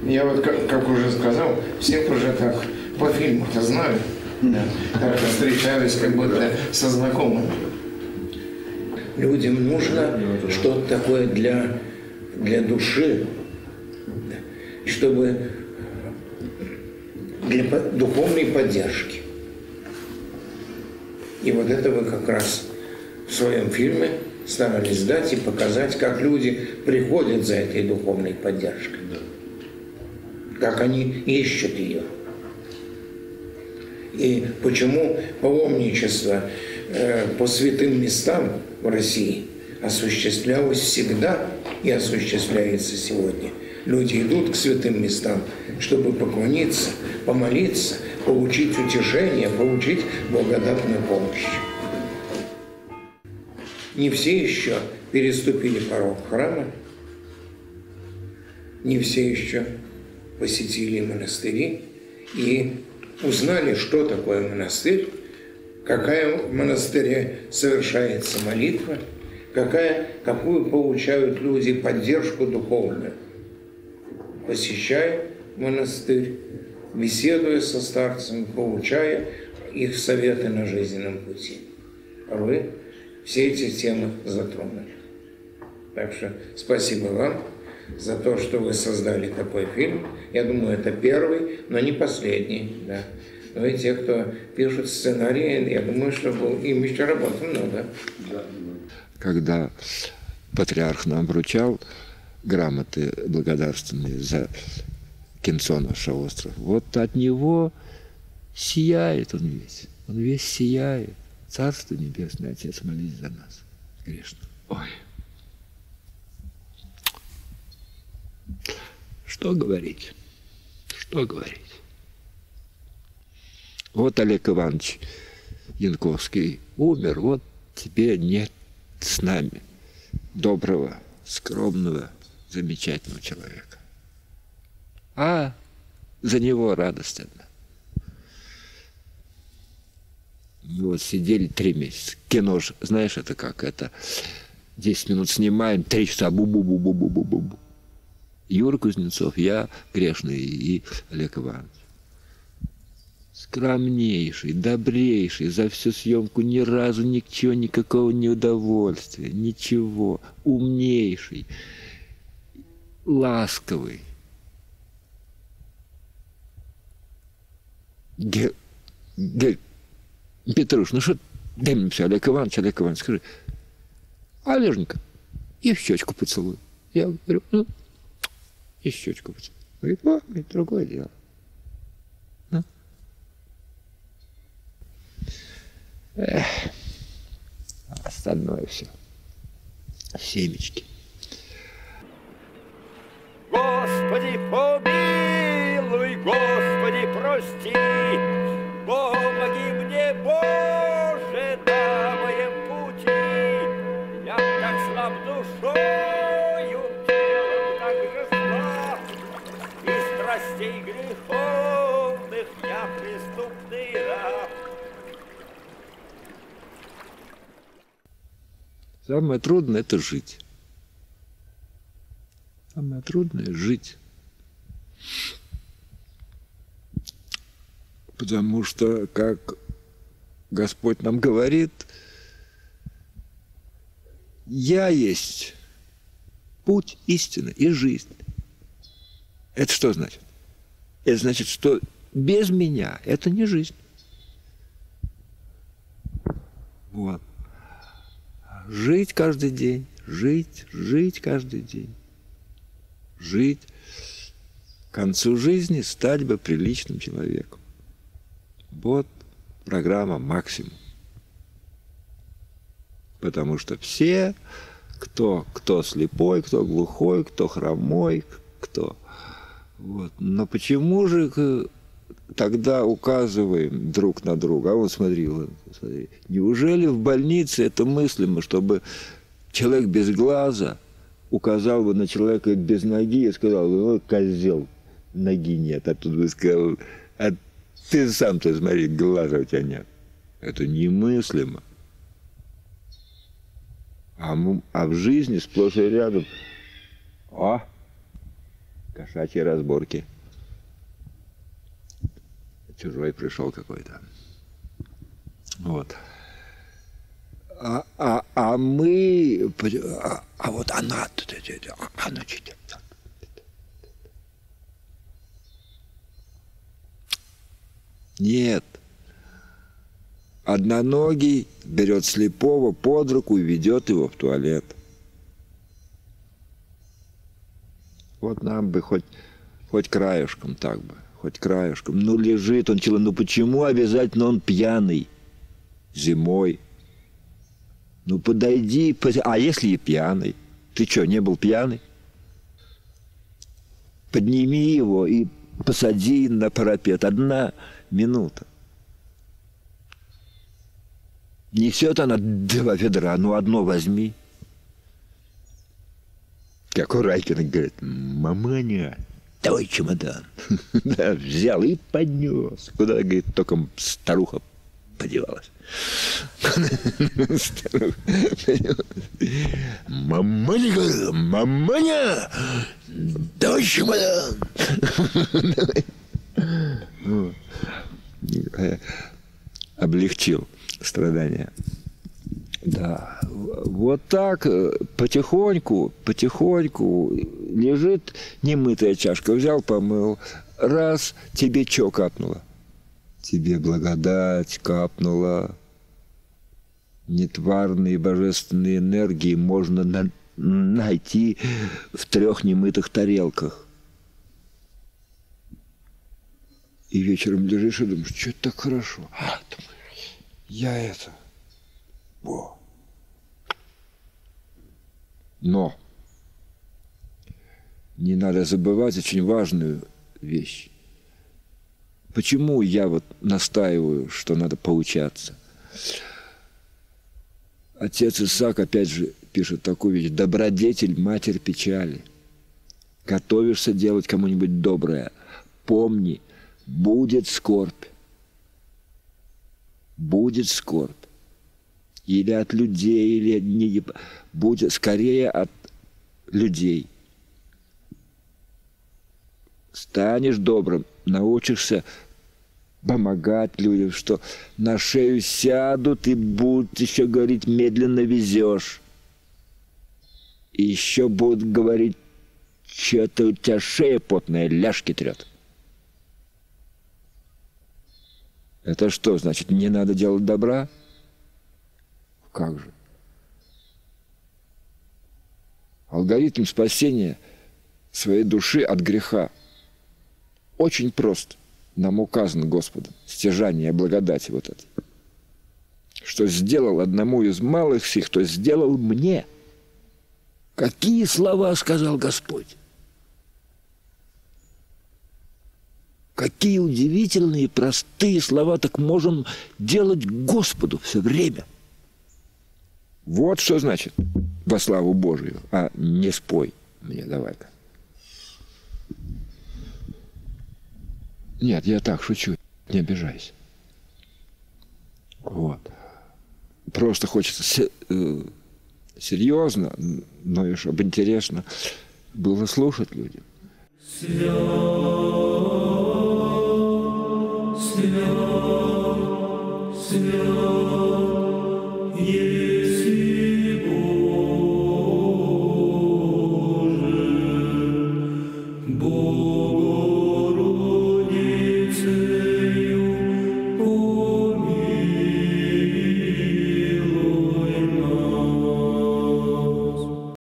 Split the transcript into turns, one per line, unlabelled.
Я вот, как уже сказал, всех уже так по фильму-то знаю. Да. Как-то встречались как будто со знакомыми. Людям нужно что-то такое для души, чтобы для духовной поддержки. И вот это вы как раз в своем фильме старались дать и показать, как люди приходят за этой духовной поддержкой, как они ищут ее. И почему паломничество по святым местам в России осуществлялось всегда и осуществляется сегодня. Люди идут к святым местам, чтобы поклониться, помолиться, получить утешение, получить благодатную помощь. Не все еще переступили порог храма, не все еще посетили монастыри и узнали, что такое монастырь, какая в монастыре совершается молитва, какую получают люди поддержку духовную, посещая монастырь, беседуя со старцами, получая их советы на жизненном пути. А вы все эти темы затронули. Так что спасибо вам за то, что вы создали такой фильм. Я думаю, это первый, но не последний. Да. Но и те, кто пишут сценарии, я думаю, что им еще работы много.
Когда патриарх нам вручал грамоты благодарственные за Кенцоновша остров, вот от него сияет он весь сияет. Царство Небесное, Отец, молись за нас, грешно. Ой. Что говорить? Что говорить? Вот Олег Иванович Янковский умер, вот теперь нет с нами доброго, скромного, замечательного человека. А за него радость одна. Мы вот сидели 3 месяца. Кино же, знаешь, это как? Это 10 минут снимаем, 3 часа бу-бу-бу-бу-бу-бу-бу. Юра Кузнецов, я грешный и Олег Иванович. Скромнейший, добрейший, за всю съемку ни разу ничего, никакого неудовольствия, ничего. Умнейший, ласковый. Петруш, ну что, дай мне все, Олег Иванович, скажи, Олеженька, и в щечку поцелуй. Я говорю, ну, и в щечку поцелуй. Говорит, другое дело. Ну. Остальное все. Семечки.
Господи, помилуй, Господи, прости, помоги мне, Боже, на моем пути. Я так слаб душою, телом так же слаб, и страстей греховных я преступный раб.
Самое трудное – это жить. Самое трудное – жить. Потому что, как Господь нам говорит, «Я есть путь, истина и жизнь». Это что значит? Это значит, что без меня это не жизнь. Вот. Жить каждый день, жить каждый день. Жить, к концу жизни стать бы приличным человеком. Вот программа «Максимум». Потому что все, кто слепой, кто глухой, кто хромой, кто... Вот. Но почему же тогда указываем друг на друга? А вот смотри, неужели в больнице это мыслимо, чтобы человек без глаза указал бы на человека без ноги и сказал, ну, козел, ноги нет. А тут бы сказал, а ты сам-то смотри, глаза у тебя нет. Это немыслимо. А в жизни сплошь и рядом, Кошачьи разборки. Чужой пришел какой-то. Вот. А мы... А вот она... Нет. Одноногий берет слепого под руку и ведет его в туалет. Вот нам бы хоть краешком так бы. Хоть краешком. Ну, лежит он чело. Ну, почему обязательно он пьяный? Зимой. Ну, подойди. А если и пьяный? Ты что, не был пьяный? Подними его и посади на парапет. 1 минута. Несет она 2 ведра. Ну, одно возьми. Как у Райкина говорит: маманя, давай чемодан. Да, взял и поднес. Куда, говорит, только старуха подевалась. Маманя, маманя, давай чемодан. Облегчил страдания. Да, вот так потихоньку лежит немытая чашка. Взял, помыл. Раз, тебе что капнуло? Тебе благодать капнула. Нетварные божественные энергии можно найти в 3 немытых тарелках. И вечером лежишь и думаешь, что это так хорошо. Думаешь, я это... Во. Но не надо забывать очень важную вещь. Почему я вот настаиваю, что надо поучаться? Отец Исаак опять же пишет такую вещь: добродетель, матерь печали. Готовишься делать кому-нибудь доброе, помни, будет скорбь. Будет скорбь. Или от людей, или не будет, скорее от людей. Станешь добрым, научишься помогать людям, что на шею сядут и будут еще говорить, медленно везешь. И еще будут говорить, что-то у тебя шея потная, ляжки трет. Это что, значит, не надо делать добра? Как же? Алгоритм спасения своей души от греха очень прост. Нам указано Господом стяжание благодати вот это. Что сделал одному из малых сих, то сделал мне. Какие слова сказал Господь? Какие удивительные, простые слова так можем делать Господу все время. Вот что значит во славу Божию, а не спой мне давай-ка. Нет, я так шучу, не обижайся. Вот. Просто хочется серьезно, но и чтобы интересно было слушать людям.